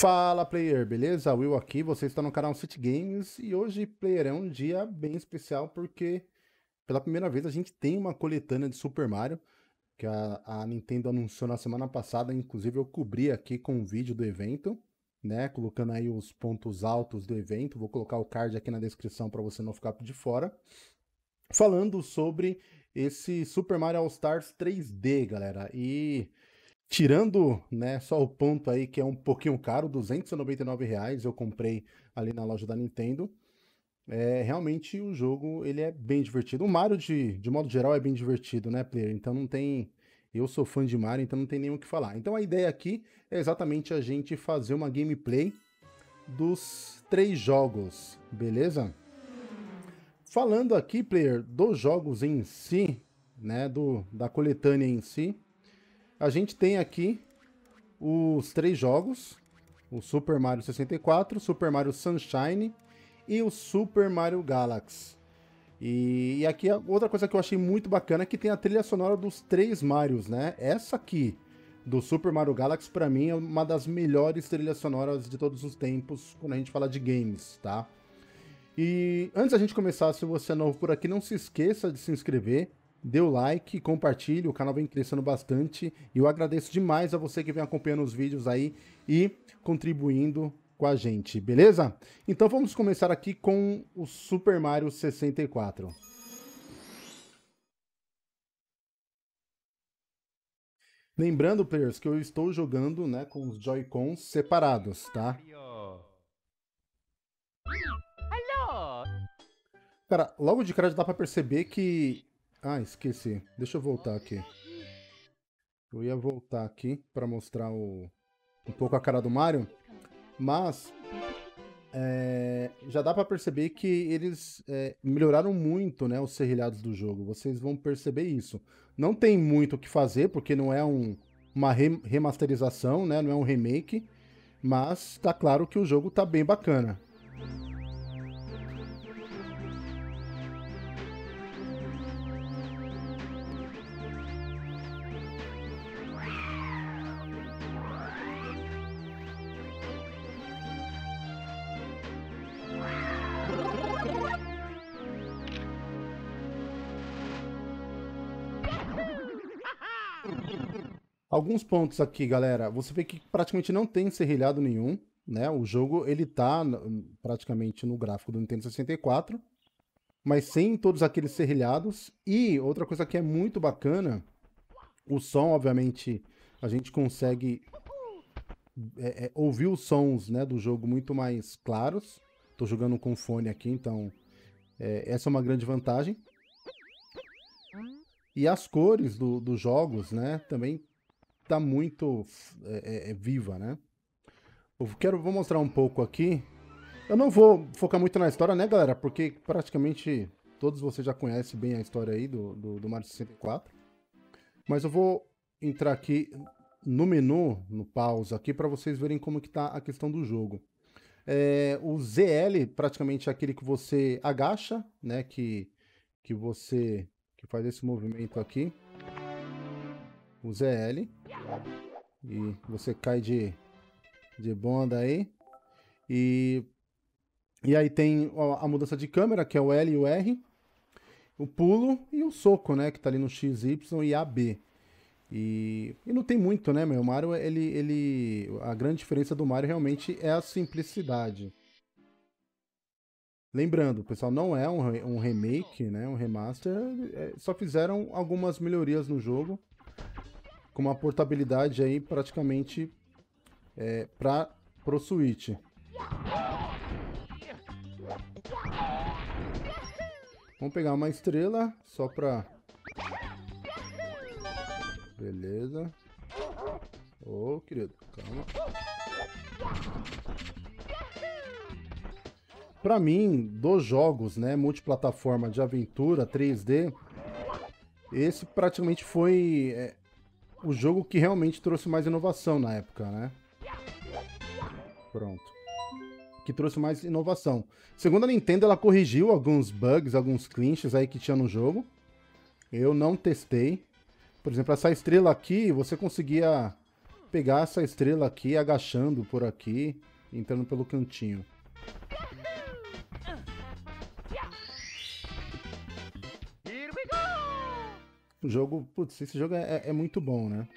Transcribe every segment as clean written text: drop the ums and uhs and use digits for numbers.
Fala, player, beleza? Will aqui, você está no canal City Games e hoje, player, é um dia bem especial porque pela primeira vez a gente tem uma coletânea de Super Mario que a Nintendo anunciou na semana passada, inclusive eu cobri aqui com um vídeo do evento, né, colocando aí os pontos altos do evento, vou colocar o card aqui na descrição para você não ficar de fora, falando sobre esse Super Mario All Stars 3D, galera, e... Tirando, né, só o ponto aí que é um pouquinho caro, R$ 299, eu comprei ali na loja da Nintendo. Realmente o jogo, ele é bem divertido. O Mario, de modo geral, é bem divertido, né, player? Então não tem... Eu sou fã de Mario, então não tem nem o que falar. Então a ideia aqui é exatamente a gente fazer uma gameplay dos 3 jogos, beleza? Falando aqui, player, dos jogos em si, né, da coletânea em si, a gente tem aqui os 3 jogos, o Super Mario 64, Super Mario Sunshine e o Super Mario Galaxy. E aqui outra coisa que eu achei muito bacana é que tem a trilha sonora dos 3 Marios, né? Essa aqui, do Super Mario Galaxy, pra mim é uma das melhores trilhas sonoras de todos os tempos quando a gente fala de games, tá? E antes da gente começar, se você é novo por aqui, não se esqueça de se inscrever, dê o like, compartilhe, o canal vem crescendo bastante e eu agradeço demais a você que vem acompanhando os vídeos aí e contribuindo com a gente, beleza? Então vamos começar aqui com o Super Mario 64. Lembrando, players, que eu estou jogando, né, com os Joy-Cons separados, tá? Cara, logo de cara já dá pra perceber que... Ah, esqueci. Deixa eu voltar aqui. Eu ia voltar aqui pra mostrar um pouco a cara do Mario, mas já dá pra perceber que eles melhoraram muito, né, os serrilhados do jogo. Vocês vão perceber isso. Não tem muito o que fazer, porque não é uma remasterização, né, não é um remake, mas tá claro que o jogo tá bem bacana. Alguns pontos aqui, galera. Você vê que praticamente não tem serrilhado nenhum, né? O jogo, ele tá praticamente no gráfico do Nintendo 64, mas sem todos aqueles serrilhados. E outra coisa que é muito bacana, o som, obviamente, a gente consegue ouvir os sons, né, do jogo muito mais claros. Tô jogando com fone aqui, então essa é uma grande vantagem. E as cores dos jogos, né, também tá muito viva, né? Vou mostrar um pouco aqui. Eu não vou focar muito na história, né, galera? Porque praticamente todos vocês já conhecem bem a história aí do Mario 64. Mas eu vou entrar aqui no menu, no pause aqui, para vocês verem como que tá a questão do jogo. O ZL, praticamente é aquele que você agacha, né? Que faz esse movimento aqui. O ZL. E você cai de bunda aí. E aí tem a mudança de câmera, que é o L e o R. O pulo e o soco, né? Que tá ali no X, Y e AB. E não tem muito, né, meu? O Mario, a grande diferença do Mario realmente é a simplicidade. Lembrando, pessoal, não é um remake, né? Um remaster. Só fizeram algumas melhorias no jogo, com uma portabilidade aí praticamente pro Switch. Vamos pegar uma estrela, só pra... Beleza. Ô, querido, calma. Pra mim, dos jogos, né, multiplataforma de aventura 3D, esse praticamente foi o jogo que realmente trouxe mais inovação na época, né? Pronto. Que trouxe mais inovação. Segundo a Nintendo, ela corrigiu alguns bugs, alguns glitches aí que tinha no jogo. Eu não testei. Por exemplo, essa estrela aqui, você conseguia pegar essa estrela aqui, agachando por aqui, entrando pelo cantinho. O jogo, putz, esse jogo é muito bom, né?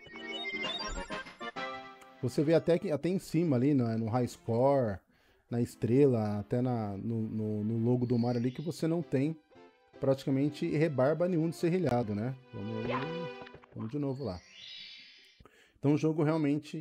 Você vê até em cima ali, no high score, na estrela, até no logo do Mario ali, que você não tem praticamente rebarba nenhum de serrilhado, né? Vamos de novo lá. Então o jogo realmente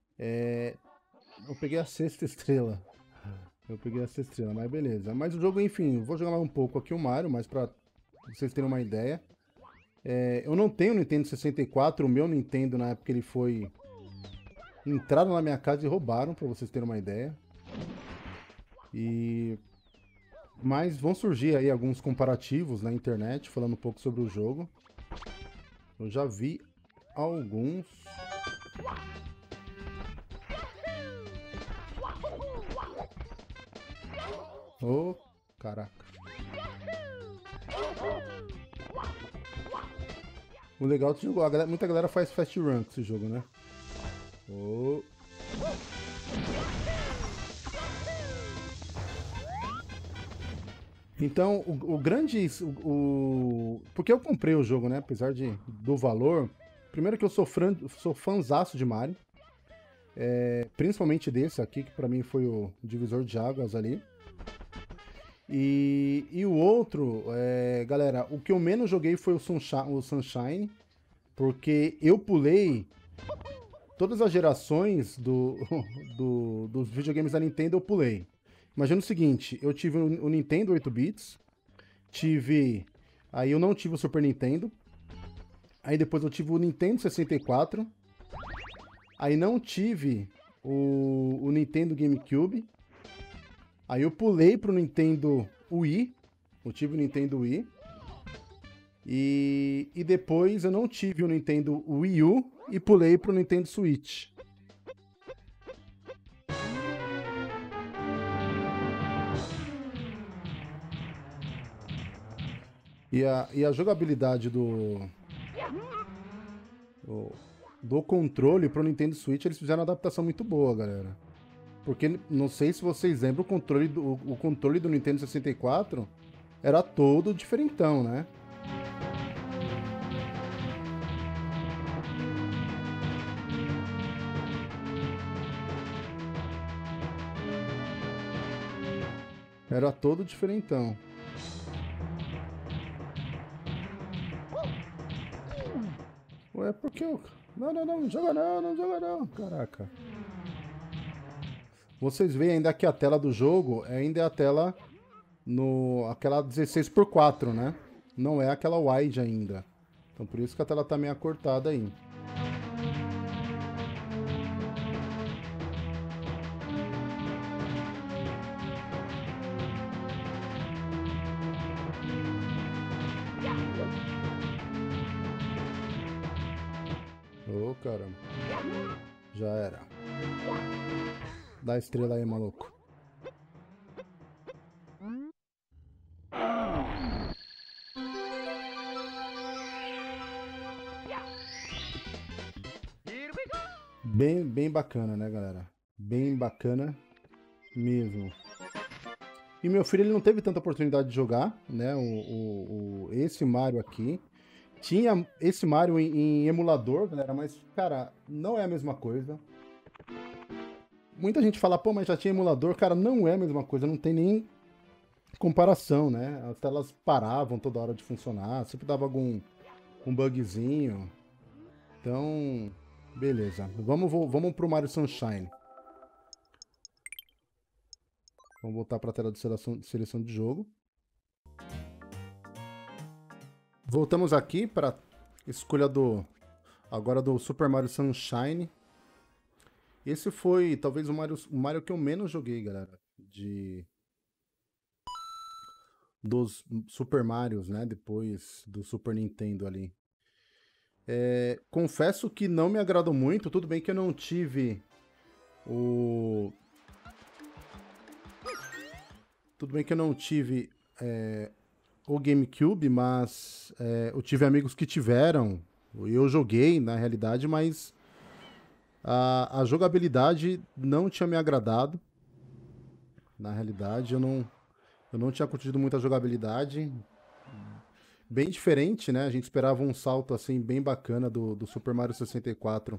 eu peguei a sexta estrela. Mas beleza. Mas o jogo, enfim, vou jogar mais um pouco aqui o Mario, mas pra vocês terem uma ideia. Eu não tenho Nintendo 64, o meu Nintendo na época ele foi... Entraram na minha casa e roubaram, pra vocês terem uma ideia. Mas vão surgir aí alguns comparativos na internet, falando um pouco sobre o jogo. Eu já vi alguns... Oh, caraca. O legal desse jogo, muita galera faz fast run com esse jogo, né? Oh. Então, o grande... porque eu comprei o jogo, né? Apesar do valor. Primeiro que eu sou fãzaço de Mario. Principalmente desse aqui, que pra mim foi o divisor de águas ali. E o outro, galera, o que eu menos joguei foi o Sunshine, porque eu pulei todas as gerações dos videogames da Nintendo, eu pulei. Imagina o seguinte, eu tive o Nintendo 8 bits, aí eu não tive o Super Nintendo, aí depois eu tive o Nintendo 64, aí não tive o Nintendo GameCube, aí eu pulei pro Nintendo Wii, eu tive o Nintendo Wii, e depois eu não tive o Nintendo Wii U e pulei pro Nintendo Switch. E a jogabilidade do controle pro Nintendo Switch, eles fizeram uma adaptação muito boa, galera. Porque, não sei se vocês lembram, o controle do Nintendo 64 era todo diferentão, né? Era todo diferentão. Ué, por que eu... Não joga não. Caraca. Vocês veem ainda que a tela do jogo ainda é a tela aquela 16:4, né? Não é aquela wide ainda. Então por isso que a tela tá meio acortada aí. Ô, caramba. Já era. Dá a estrela aí, maluco. Bem bacana, né, galera? Bem bacana mesmo. E meu filho, ele não teve tanta oportunidade de jogar, né, esse Mario aqui. Tinha esse Mario em emulador, galera, mas, cara, não é a mesma coisa. Muita gente fala, pô, mas já tinha emulador. Cara, não é a mesma coisa, não tem nem comparação, né? As telas paravam toda hora de funcionar, sempre dava algum bugzinho. Então, beleza. Vamos pro Mario Sunshine. Vamos voltar para a tela de seleção de jogo. Voltamos aqui para a escolha agora do Super Mario Sunshine. Esse foi talvez o Mario que eu menos joguei, galera. Dos Super Marios, né? Depois do Super Nintendo ali. Confesso que não me agradou muito. Tudo bem que eu não tive o... Tudo bem que eu não tive o GameCube, mas eu tive amigos que tiveram. Eu joguei, na realidade, mas A jogabilidade não tinha me agradado. Na realidade, eu não tinha curtido muito a jogabilidade. Bem diferente, né? A gente esperava um salto assim bem bacana do Super Mario 64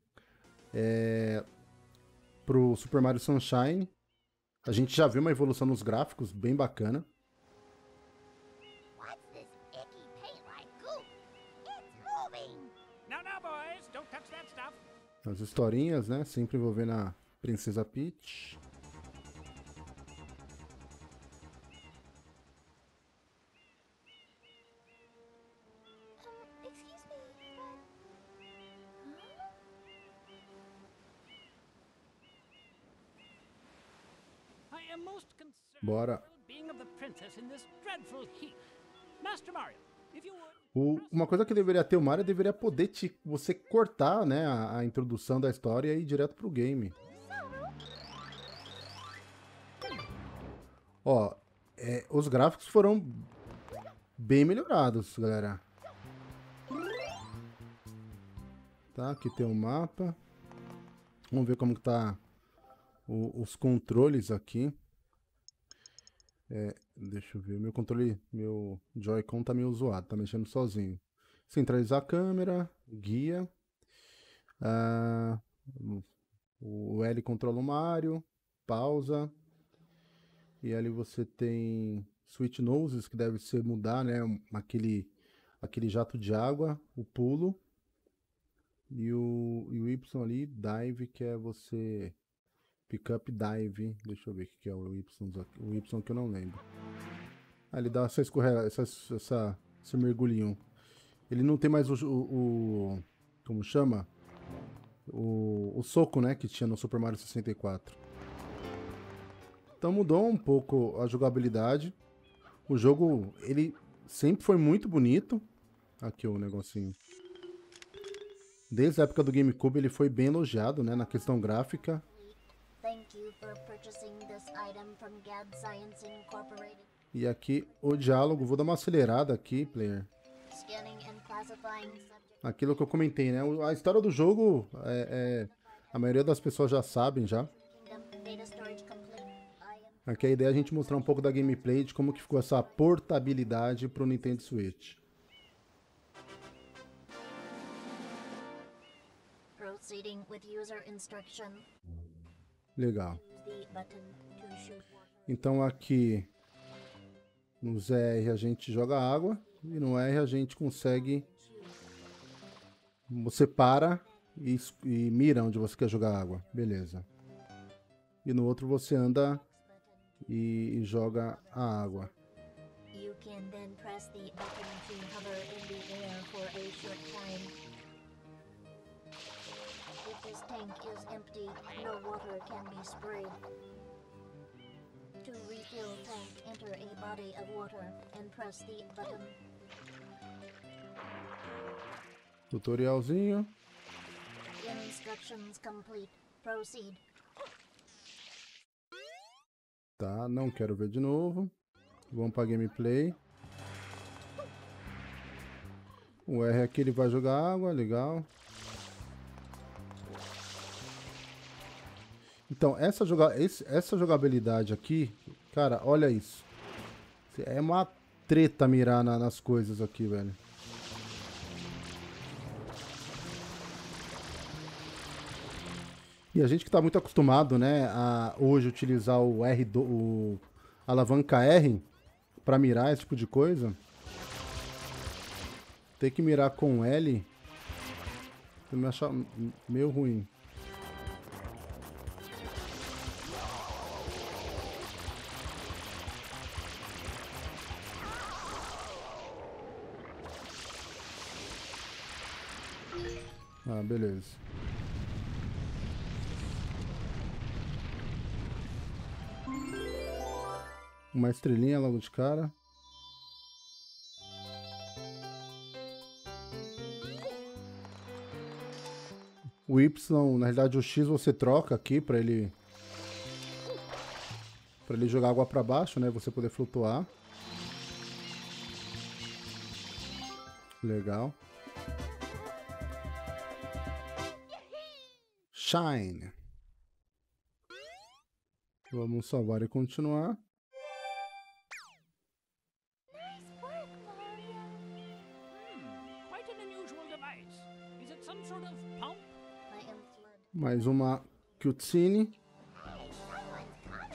pro Super Mario Sunshine. A gente já viu uma evolução nos gráficos bem bacana. What's this icky paint-like goop? It's moving! Now, now, boys, don't touch that stuff. As historinhas, né? Sempre envolvendo a Princesa Peach. Excuse me, but... I am most concerned Bora. with the well-being of the princess in this dreadful heat. Master Mario, if you would... Uma coisa que deveria ter o Mario deveria poder você cortar, né, a introdução da história e ir direto pro game. Ó, os gráficos foram bem melhorados, galera. Tá, aqui tem um mapa. Vamos ver como que tá os controles aqui. Deixa eu ver, meu Joy-Con tá meio zoado, tá mexendo sozinho. Centralizar a câmera, guia. O L controla o Mario, pausa. E ali você tem Switch Noses, que deve ser mudar, né? Aquele jato de água, o pulo. E o Y ali, Dive, que é você... Pick up dive. Deixa eu ver o que é o Y aqui. O Y que eu não lembro. Ah, ele dá essa escorrega, esse mergulhinho. Ele não tem mais como chama? O soco, né? Que tinha no Super Mario 64. Então mudou um pouco a jogabilidade. O jogo, ele sempre foi muito bonito. Aqui o negocinho. Desde a época do GameCube ele foi bem elogiado, né? Na questão gráfica. Thank you for purchasing this item from Gad Science Incorporated. E aqui o diálogo, vou dar uma acelerada aqui, player. Scanning and classifying subject. Aquilo que eu comentei, né? A história do jogo, a maioria das pessoas já sabem já. Kingdom data storage complete. I am Aqui a ideia é a gente mostrar um pouco da gameplay, de como que ficou essa portabilidade pro Nintendo Switch. proceeding with user instruction. Legal. Use the button to shoot water. Então aqui nos R a gente joga água e no R a gente consegue... Você para e mira onde você quer jogar água. Beleza. E no outro você anda e joga a água. You can then press the button to hover in the air for a short time. If this tank is empty, no water can be sprayed. To refill tank, enter a body of water and press the button. Tutorialzinho. Instructions complete. Proceed. Tá, não quero ver de novo. Vamos para gameplay. O R aqui ele vai jogar água, legal. Então, essa jogabilidade aqui, cara, olha isso. É uma treta mirar nas coisas aqui, velho. E a gente que tá muito acostumado, né, a hoje utilizar o alavanca R pra mirar esse tipo de coisa. Ter que mirar com L, eu me achar meio ruim. Ah, beleza. Uma estrelinha logo de cara. O Y, na realidade o X você troca aqui para ele jogar água para baixo, né? Você poder flutuar. Legal. Sunshine. Vamos salvar e continuar. Nice work, Mario. Quite an unusual device. Is it some sort of pump? I am flood. Mais uma cutscene. Hey, someone's coming.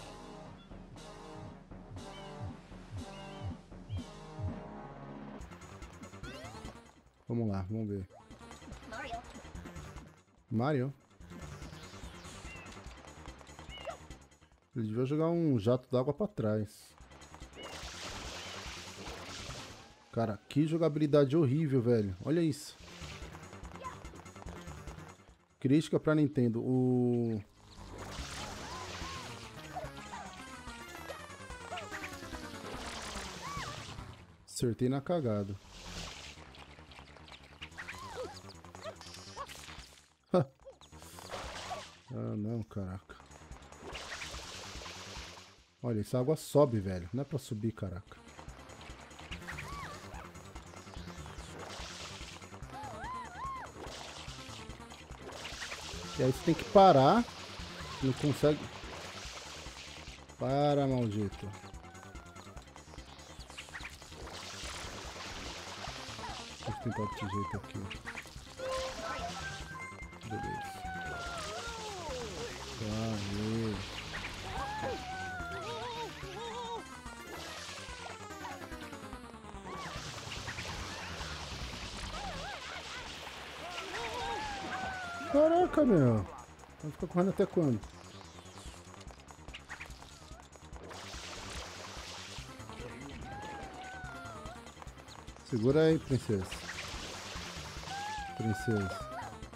Vamos lá, vamos ver. Mario. Mario. Ele devia jogar um jato d'água pra trás. Cara, que jogabilidade horrível, velho. Olha isso. Crítica pra Nintendo. Acertei na cagada. Ah, não, caraca. Olha, essa água sobe, velho. Não é pra subir, caraca. E aí você tem que parar. Não consegue. Para, maldito. Deixa eu tentar outro jeito aqui. Beleza. Valeu. Caraca, meu. Vai ficar correndo até quando? Segura aí, princesa. Princesa.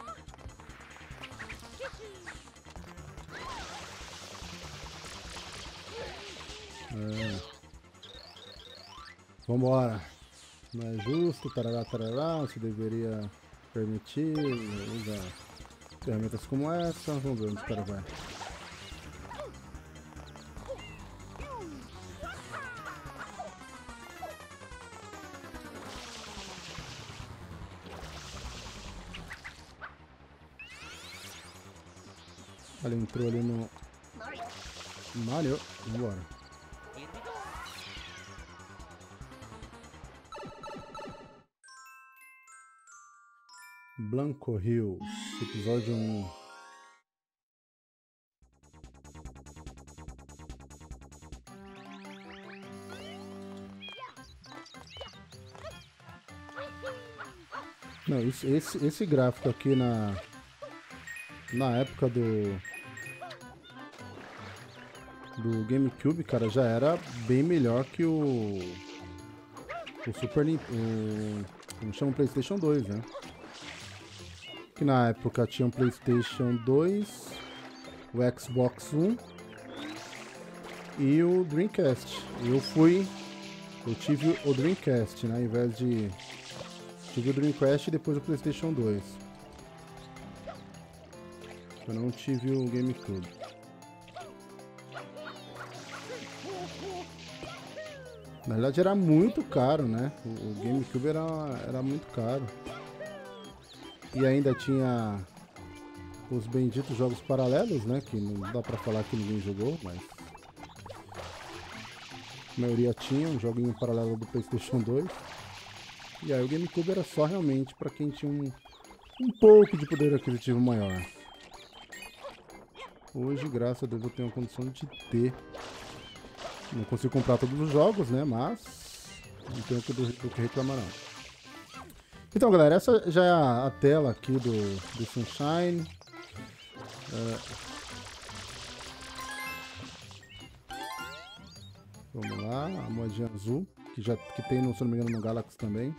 Vambora. Não é justo, tarará, tarará, você deveria permitir usar ferramentas como essa. Vamos ver onde o cara vai. Ele entrou ali no Mario. Mario. Vambora. Here we go. Blanco Hills, episódio 1. Não, esse gráfico aqui na época do GameCube, cara, já era bem melhor que o Super Nintendo, como chama, o PlayStation 2, né? Que na época tinha um PlayStation 2, o Xbox One e o Dreamcast. Eu tive o Dreamcast, né? Ao invés de... Tive o Dreamcast e depois o PlayStation 2. Eu não tive o GameCube. Na verdade era muito caro, né? O GameCube era muito caro. E ainda tinha os benditos jogos paralelos, né? Que não dá pra falar que ninguém jogou, mas... A maioria tinha um joguinho paralelo do PlayStation 2. E aí o GameCube era só realmente pra quem tinha um pouco de poder aquisitivo maior. Hoje, graças a Deus, eu tenho a condição de ter. Não consigo comprar todos os jogos, né? Mas não tenho do que reclamar, não. Então, galera, essa já é a tela aqui do Sunshine. Vamos lá, a moedinha azul, que tem, se não me engano, no Galaxy também.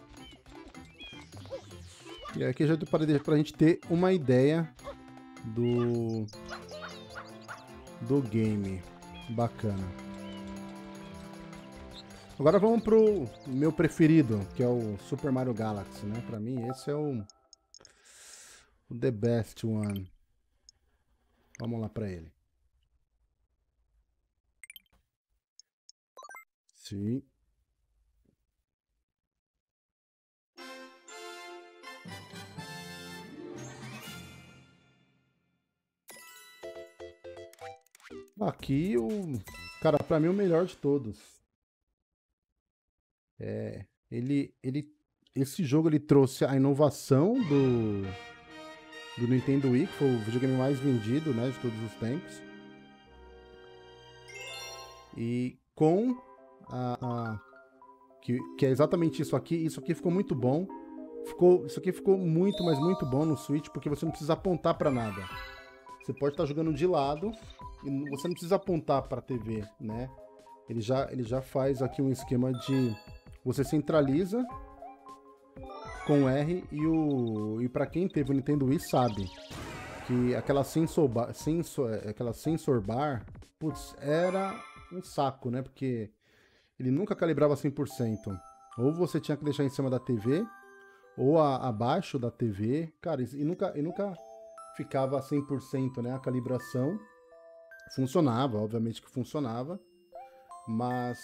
E aqui já para a gente ter uma ideia do game. Bacana. Agora vamos pro meu preferido, que é o Super Mario Galaxy, né? Pra mim esse é o the best one. Vamos lá pra ele. Sim. Aqui cara, pra mim o melhor de todos. Esse jogo ele trouxe a inovação do Nintendo Wii, que foi o videogame mais vendido, né, de todos os tempos. E com que é exatamente isso aqui ficou muito bom. Isso aqui ficou muito, mas muito bom no Switch, porque você não precisa apontar pra nada. Você pode estar jogando de lado e você não precisa apontar pra TV, né? Ele já faz aqui um esquema de você centraliza com R e para quem teve o Nintendo Wii sabe que aquela sensor bar, putz, era um saco, né? Porque ele nunca calibrava 100%. Ou você tinha que deixar em cima da TV, ou abaixo da TV. Cara, e nunca ficava 100%, né? A calibração funcionava, obviamente que funcionava. Mas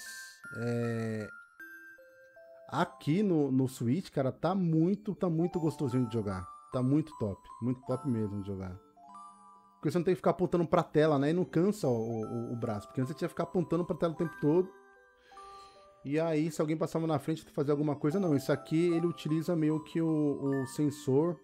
aqui no Switch, cara, tá muito gostosinho de jogar. Tá muito top mesmo de jogar. Porque você não tem que ficar apontando pra tela, né? E não cansa o braço. Porque antes você tinha que ficar apontando pra tela o tempo todo. E aí, se alguém passava na frente e fazer alguma coisa, não. Isso aqui, ele utiliza meio que o sensor,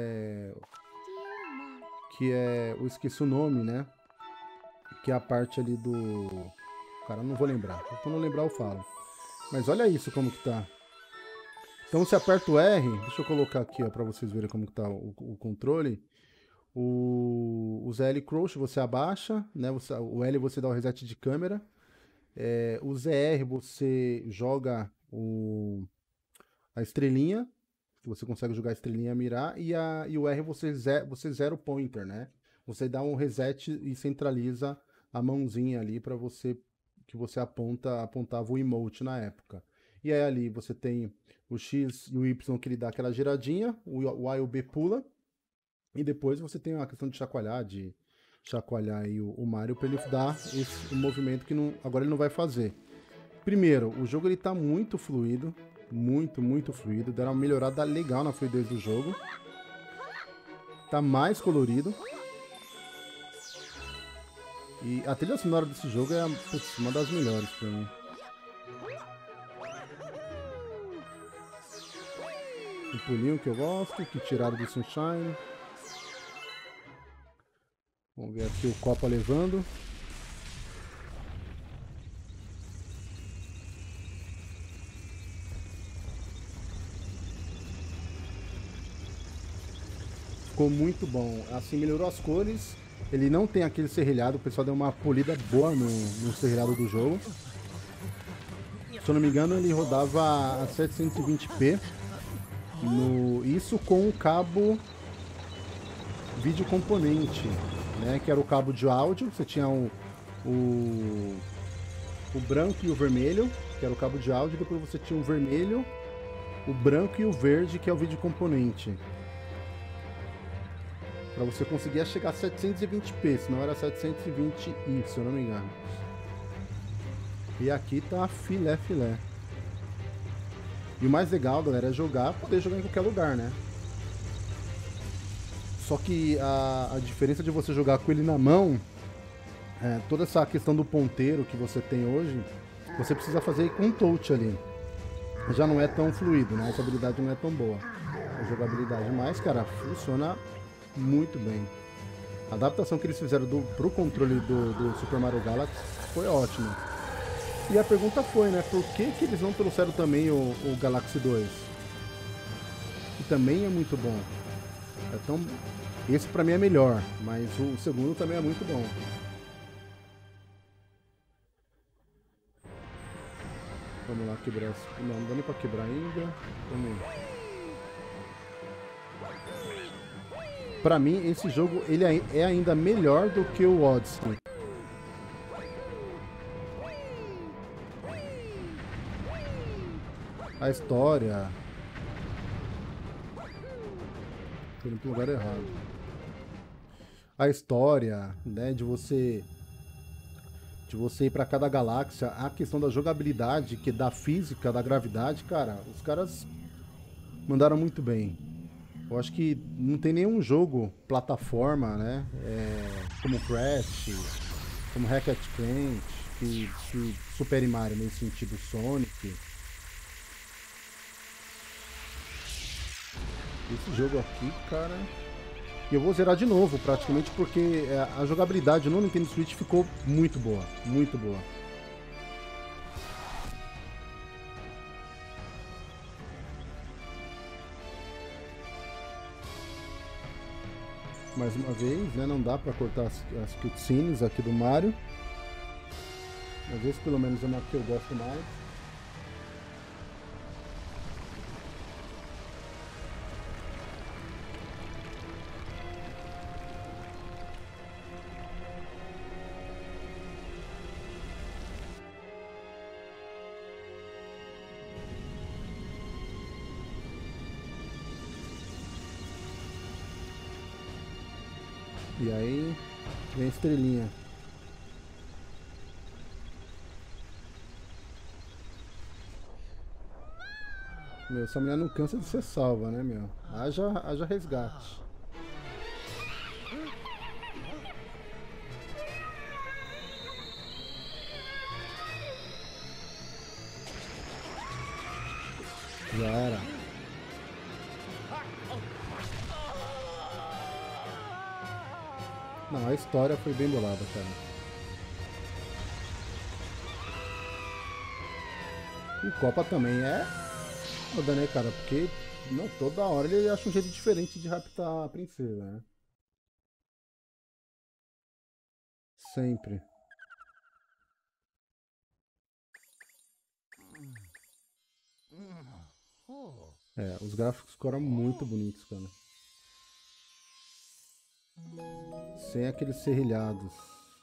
que eu esqueci o nome, né? Que é a parte ali do... Cara, eu não vou lembrar. Quando eu lembrar, eu falo. Mas olha isso como que tá. Então, você aperta o R, deixa eu colocar aqui, ó, pra vocês verem como que tá o controle. O ZL Crouch você abaixa, né? O L você dá o reset de câmera. O ZR você joga a estrelinha, você consegue jogar a estrelinha e mirar, e o R você zera o pointer, né? Você dá um reset e centraliza a mãozinha ali para que você apontava o emote na época. E aí ali você tem o X e o Y que ele dá aquela giradinha, o A e o B pula, e depois você tem a questão de chacoalhar aí o Mario para ele dar esse movimento que agora ele não vai fazer. Primeiro, o jogo ele tá muito fluido, muito fluido, deram uma melhorada legal na fluidez do jogo. Tá mais colorido. E a trilha sonora desse jogo é uma das melhores pra mim. O pulinho que eu gosto, que tiraram do Sunshine. Vamos ver aqui o Copa levando. Ficou muito bom. Assim, melhorou as cores. Ele não tem aquele serrilhado. O pessoal deu uma polida boa no serrilhado do jogo. Se eu não me engano, ele rodava a 720p. Isso com o cabo vídeo componente, né, que era o cabo de áudio. Você tinha o branco e o vermelho, que era o cabo de áudio. Depois você tinha o vermelho, o branco e o verde, que é o vídeo componente. Para você conseguir chegar a 720p, senão era 720i, se eu não me engano. E aqui tá filé. E o mais legal, galera, é poder jogar em qualquer lugar, né? Só que a diferença de você jogar com ele na mão, toda essa questão do ponteiro que você tem hoje, você precisa fazer com touch ali. Já não é tão fluido, né? Essa habilidade não é tão boa. A jogabilidade, mas, cara, funciona muito bem. A adaptação que eles fizeram pro controle do Super Mario Galaxy foi ótima. E a pergunta foi, né? Por que eles não trouxeram também o Galaxy 2? Que também é muito bom. Esse pra mim é melhor, mas o segundo também é muito bom. Vamos lá quebrar esse... Não dá nem pra quebrar ainda. Vamos. Pra mim, esse jogo ele é ainda melhor do que o Odyssey. A história... Tô indo pro lugar errado. A história, né, de você ir pra cada galáxia, a questão da jogabilidade, que da física, da gravidade, cara, os caras mandaram muito bem. Eu acho que não tem nenhum jogo plataforma, né, como Crash, como Ratchet Clank, que Super Mario nesse sentido, Sonic. Esse jogo aqui, cara... E eu vou zerar de novo, praticamente, porque a jogabilidade no Nintendo Switch ficou muito boa, muito boa. Mais uma vez, né, não dá pra cortar as cutscenes aqui do Mario. Mas esse pelo menos é uma que eu gosto mais. E aí vem a estrelinha. Meu, essa mulher não cansa de ser salva, né, meu? Haja resgate. Já era. Não, a história foi bem bolada, cara. O Copa também é foda, né, cara? Porque não, toda hora ele acha um jeito diferente de raptar a princesa, né? Sempre. É, os gráficos ficaram muito bonitos, cara. Sem aqueles serrilhados.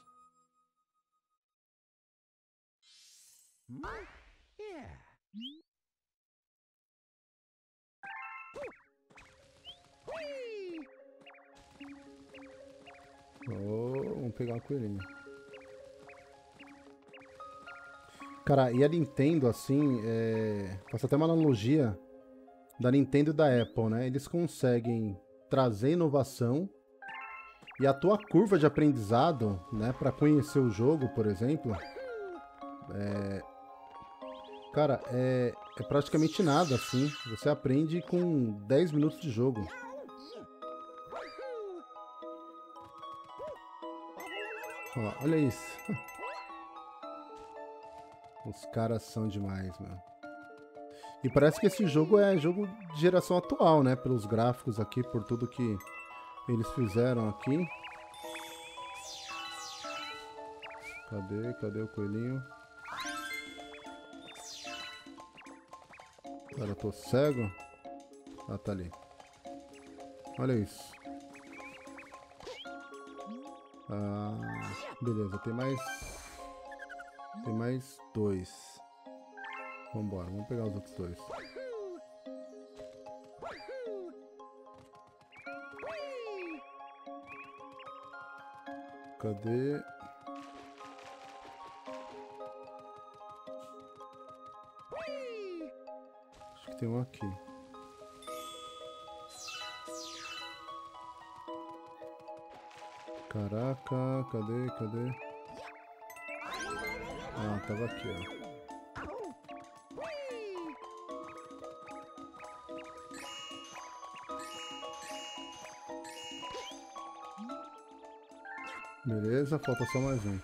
Oh, vamos pegar o coelhinho. Cara, e a Nintendo, assim, faço até uma analogia da Nintendo e da Apple, né? Eles conseguem trazer inovação e a tua curva de aprendizado, né, para conhecer o jogo, por exemplo, cara, é praticamente nada, assim. Você aprende com 10 minutos de jogo. Ó, olha isso. Os caras são demais, meu. E parece que esse jogo é jogo de geração atual, né? Pelos gráficos aqui, por tudo que eles fizeram aqui. Cadê o coelhinho? Agora eu tô cego. Ah, tá ali. Olha isso. Ah, beleza, tem mais 2. Vambora, vamos pegar os outros 2. Cadê? Acho que tem um aqui. Caraca, cadê? Ah, tava aqui, ó. Beleza, falta só mais um.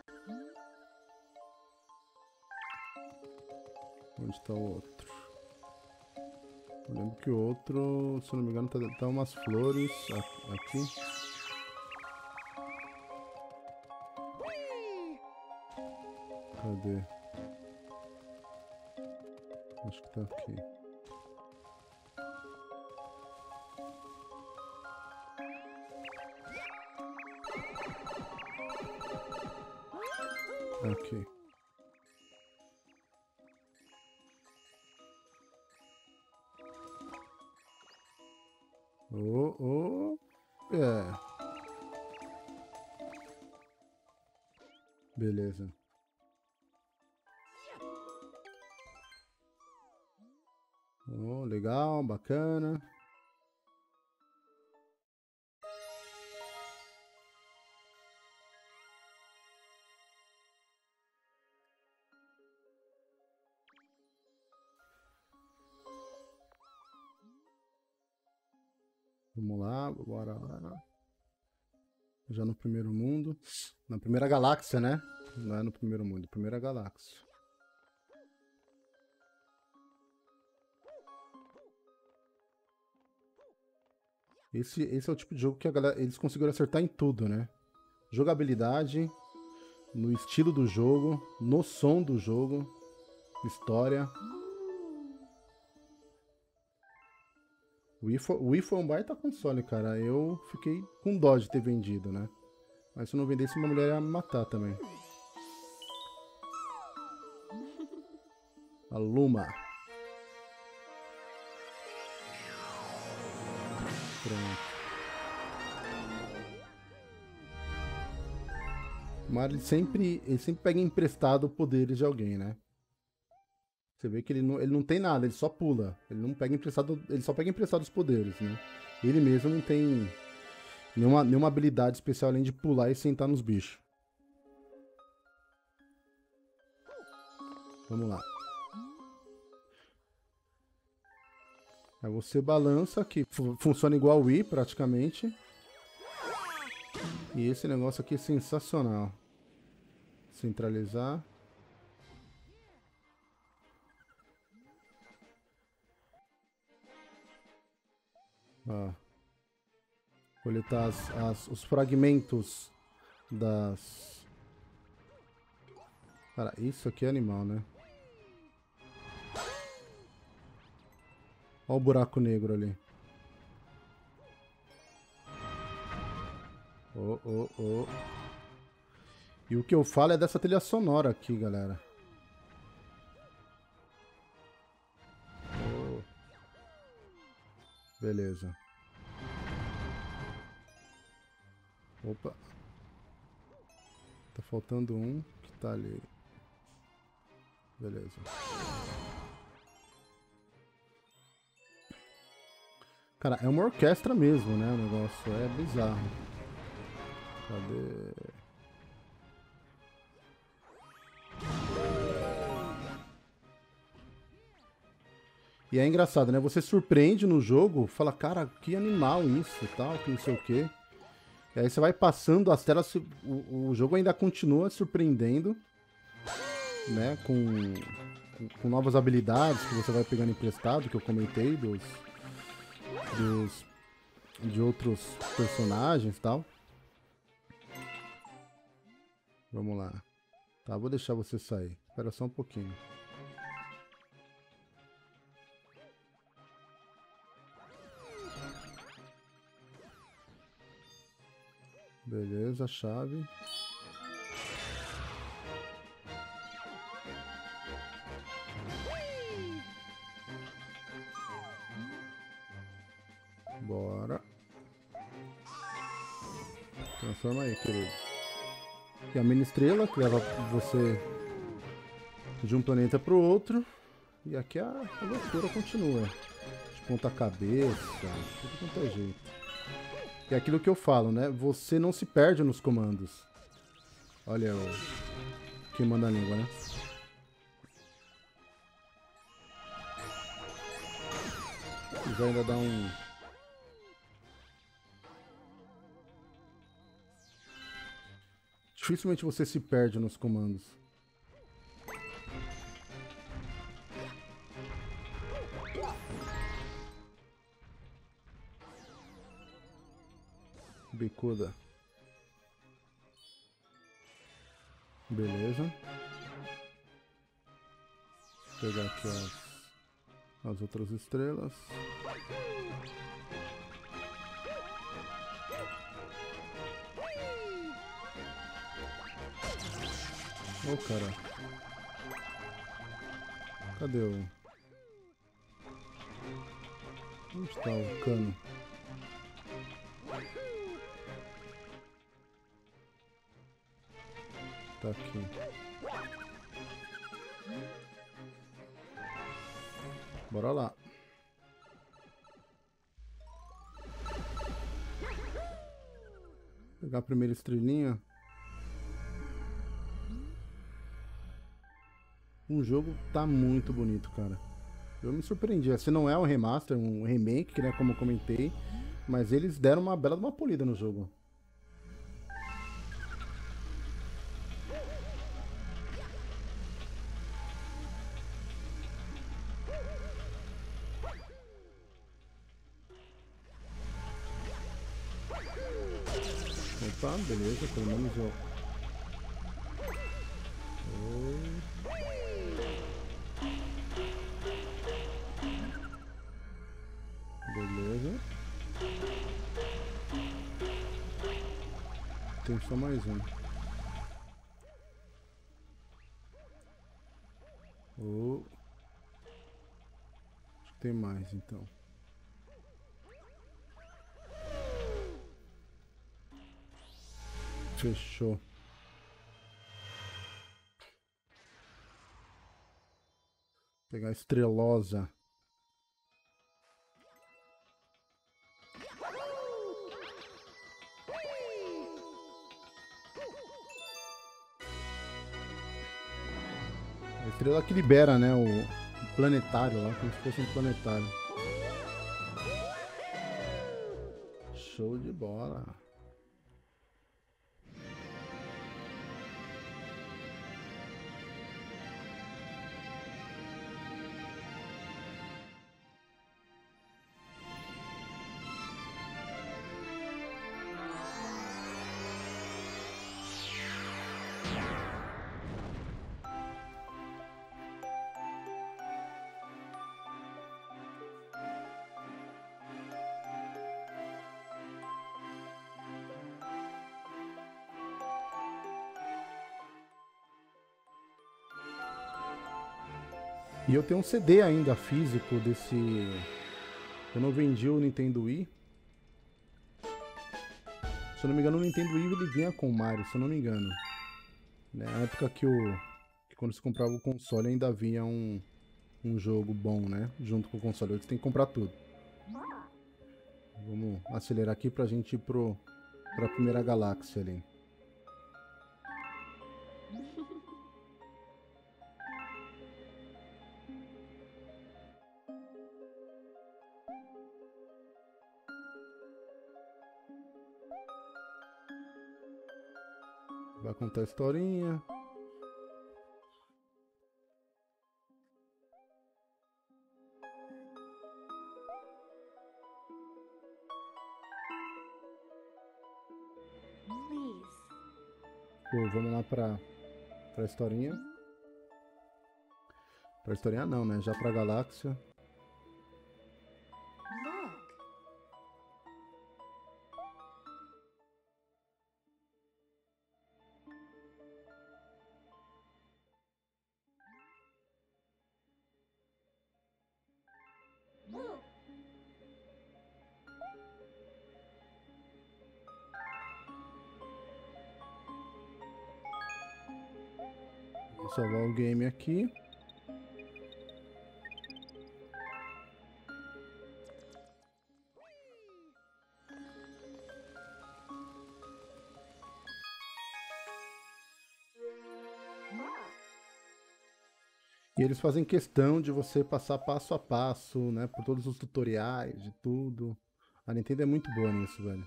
Onde tá o outro? Eu lembro que o outro, se não me engano, tá umas flores aqui. Cadê? Acho que tá aqui. Aqui. É. Beleza. Oh, legal, bacana. Vamos lá, bora lá. Já no primeiro mundo. Na primeira galáxia, né? Não é no primeiro mundo, primeira galáxia. Esse é o tipo de jogo que a galera, eles conseguiram acertar em tudo, né? Jogabilidade, no estilo do jogo, no som do jogo, história. O Wii foi um baita console, cara. Eu fiquei com dó de ter vendido, né? Mas se eu não vendesse, uma mulher ia me matar também. A Luma. Pronto. O Mario ele sempre pega emprestado poderes de alguém, né? Você vê que ele não tem nada, ele só pula. Ele não pega emprestado, ele só pega emprestado os poderes, né? Ele mesmo não tem nenhuma habilidade especial além de pular e sentar nos bichos. Vamos lá. Aí você balança, que funciona igual o Wii praticamente. E esse negócio aqui é sensacional. Centralizar. Ó. Coletar os fragmentos das... Cara, isso aqui é animal, né? Olha o buraco negro ali. Oh, oh, oh. E o que eu falo é dessa trilha sonora aqui, galera. Oh. Beleza. Opa. Tá faltando um que tá ali. Beleza. Cara, é uma orquestra mesmo, né? O negócio é bizarro. Cadê? E é engraçado, né? Você surpreende no jogo, fala, cara, que animal isso e tal, que não sei o quê. E aí você vai passando as telas, o jogo ainda continua surpreendendo, né? Com novas habilidades que você vai pegando emprestado, que eu comentei, de outros personagens e tal. Vamos lá. Tá, vou deixar você sair. Espera só um pouquinho. Beleza, chave. Bora. Transforma aí, querido. E a mini estrela que leva você de um planeta para o outro. E aqui a loucura continua. De ponta cabeça, tudo quanto é jeito. E é aquilo que eu falo, né? Você não se perde nos comandos. Olha o que manda a língua, né? E vai ainda dar um... Dificilmente você se perde nos comandos. Bicuda. Beleza. Vou pegar aqui as outras estrelas. Oh, cara. Cadê o... Onde está o cano? Tá aqui. Bora lá. Pegar a primeira estrelinha. O jogo tá muito bonito, cara. Eu me surpreendi. Esse não é um remaster, um remake, né, como eu comentei. Mas eles deram uma bela de uma polida no jogo. Opa, beleza, pelo menos eu... Beleza. Tem só mais um. Acho que tem mais então. Fechou. Pegar a estrelosa. A estrela que libera, né? O planetário lá, como se fosse um planetário. Show de bola. E eu tenho um CD ainda físico desse... Eu não vendi o Nintendo Wii. Se eu não me engano, o Nintendo Wii ele vinha com o Mario, se eu não me engano. Na época que quando você comprava o console ainda vinha um jogo bom, né? Junto com o console. Hoje você tem que comprar tudo. Vamos acelerar aqui pra gente ir pra primeira galáxia ali. Vai contar a historinha. Pô, vamos lá pra historinha. Pra historinha não, né? Já pra galáxia. Vou salvar o game aqui. E eles fazem questão de você passar passo a passo, né? Por todos os tutoriais, de tudo. A Nintendo é muito boa nisso, velho.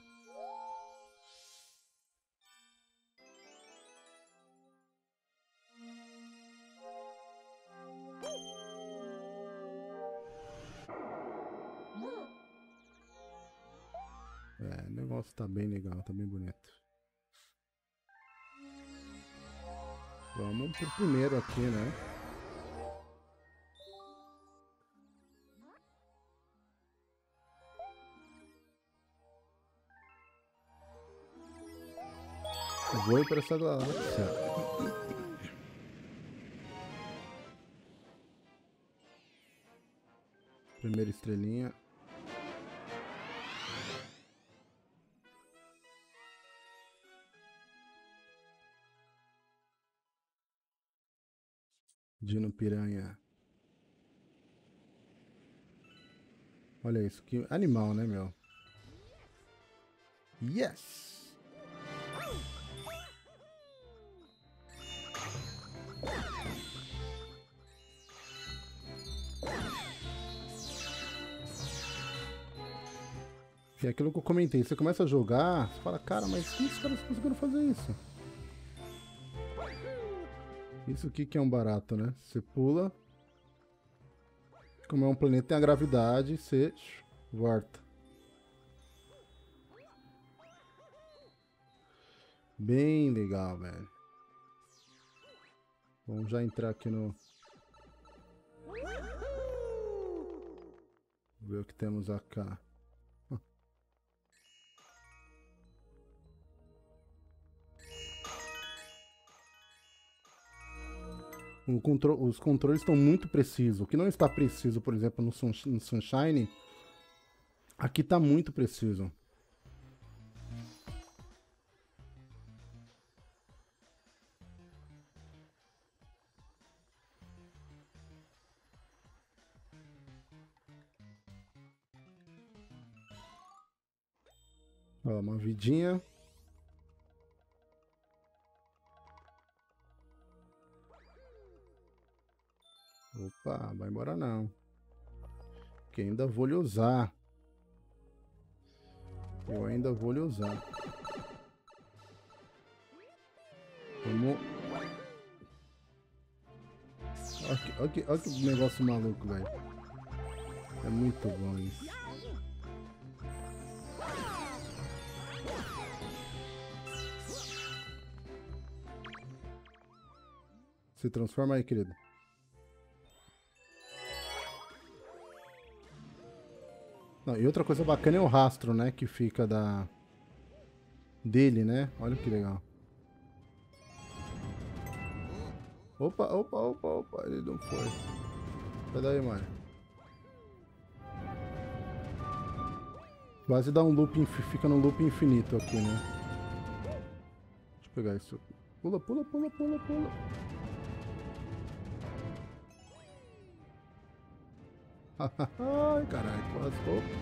É, o negócio tá bem legal, tá bem bonito. Vamos pro primeiro aqui, né? Vou para essa galáxia. Primeira estrelinha. Dino Piranha. Olha isso, que animal, né, meu? Yes! E é aquilo que eu comentei, você começa a jogar, você fala, cara, mas como os caras conseguiram fazer isso? Isso aqui que é um barato, né? Você pula, como é um planeta, tem a gravidade, você volta. Bem legal, velho. Vamos já entrar aqui no... Ver o que temos aqui. Os controles estão muito precisos. O que não está preciso, por exemplo, no Sunshine, aqui está muito preciso. Ó, uma vidinha. Opa, vai embora não. Que ainda vou lhe usar. Eu ainda vou lhe usar. Vamos... Olha que negócio maluco, velho. É muito bom isso. Se transforma aí, querido. Não, e outra coisa bacana é o rastro, né? Que fica dele, né? Olha que legal. Opa, opa, opa, opa. Ele não foi. Sai daí, Mario. Quase dá um loop, fica no loop infinito aqui, né? Deixa eu pegar isso. Pula, pula, pula, pula, pula. Ai, caralho, quase.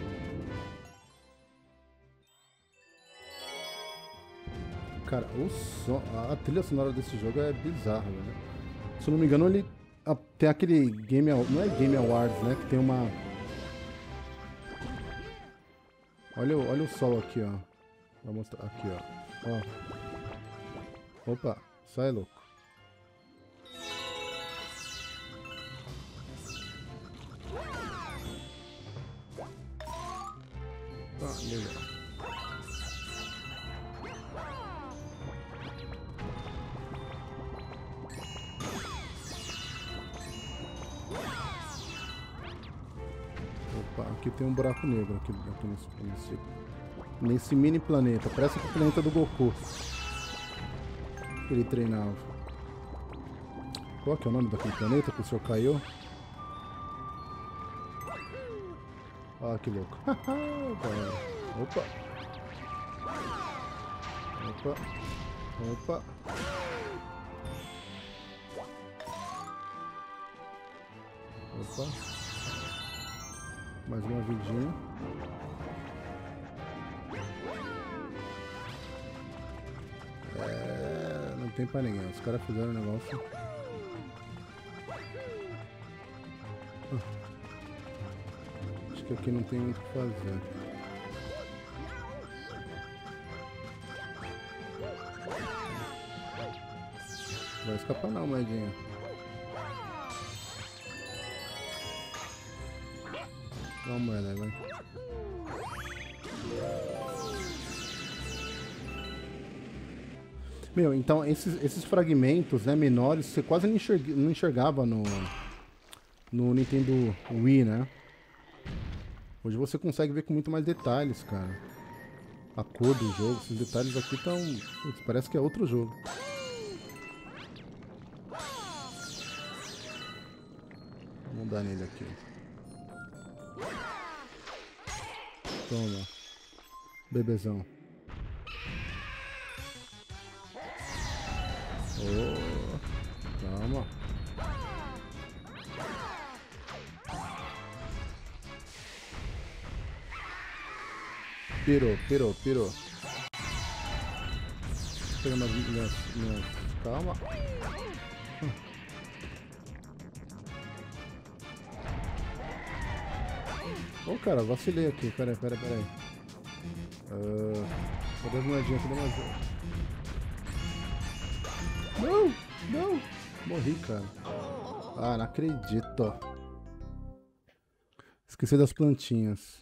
Cara, o som, a trilha sonora desse jogo é bizarra, velho. Se eu não me engano, ele tem aquele Game Awards, não é Game Awards, né? Que tem uma... Olha o sol aqui, ó. Vou mostrar aqui, ó. Opa, sai, louco. Legal. Opa, aqui tem um buraco negro aqui nesse mini planeta. Parece que o planeta do Goku que ele treinava. Qual que é o nome daquele planeta que o senhor caiu? Ah, que louco. Opa. Opa. Opa. Opa. Mais uma vidinha. Não tem pra ninguém. Os caras fizeram o negócio. Acho que aqui não tem muito o que fazer. Vai escapar não, moedinha. Dá uma moeda aí, vai. Meu, então esses fragmentos, né, menores, você quase não enxergava no Nintendo Wii, né? Hoje você consegue ver com muito mais detalhes, cara. A cor do jogo, esses detalhes aqui estão... Parece que é outro jogo. Vamos dar nele aqui. Toma. Bebezão. Oh, calma. Pirou. Pega minhas... Calma. Ô, cara, vacilei aqui. Pera aí. Cadê as moedinhas? Cadê mais? Não! Não! Morri, cara. Ah, não acredito. Esqueci das plantinhas.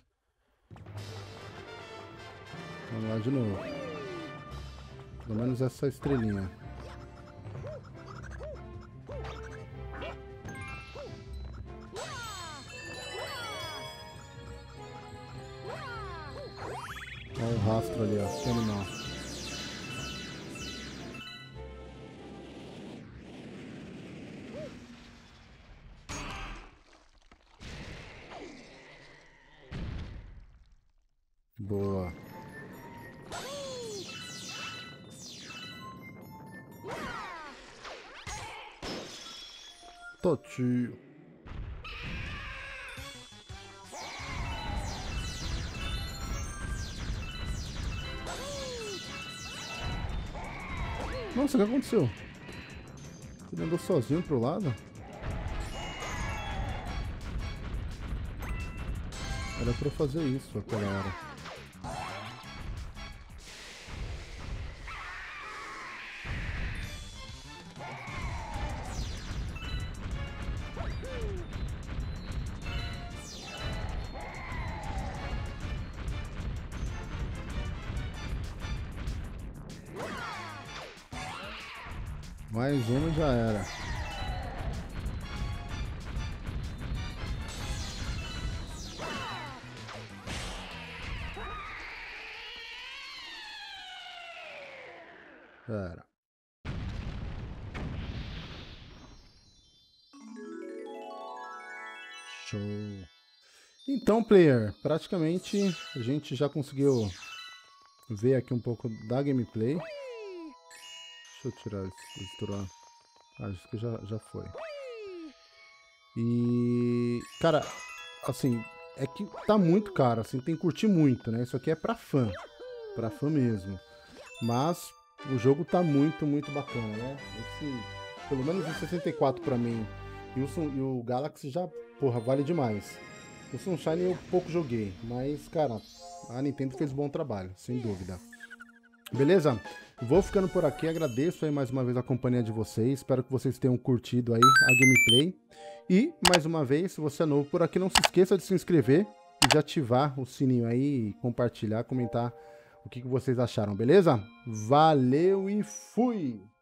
Vamos lá de novo. Pelo menos essa estrelinha. Olha o rastro ali, ó. Que animal. Boa. Tio. Nossa, o que aconteceu? Ele andou sozinho pro lado? Era pra eu fazer isso aquela hora. Mais uma já era. Era. Show. Então, player, praticamente a gente já conseguiu ver aqui um pouco da gameplay. Deixa eu tirar esse turno. Acho que já foi. E, cara, assim, é que tá muito caro, assim, tem que curtir muito, né? Isso aqui é pra fã mesmo. Mas o jogo tá muito bacana, né? Pelo menos o 64 pra mim e o Galaxy já, porra, vale demais. O Sunshine eu pouco joguei, mas, cara, a Nintendo fez bom trabalho, sem dúvida. Beleza? Vou ficando por aqui, agradeço aí mais uma vez a companhia de vocês, espero que vocês tenham curtido aí a gameplay. E, mais uma vez, se você é novo por aqui, não se esqueça de se inscrever e de ativar o sininho aí, compartilhar, comentar o que vocês acharam, beleza? Valeu e fui!